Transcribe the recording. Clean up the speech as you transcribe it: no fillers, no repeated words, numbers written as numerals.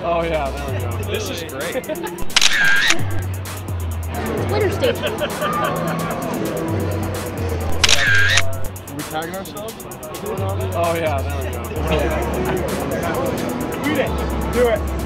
Oh yeah, there we go. This is great. Twitter station. Are we tagging ourselves? Oh yeah, there we go. Tweet it. Do it.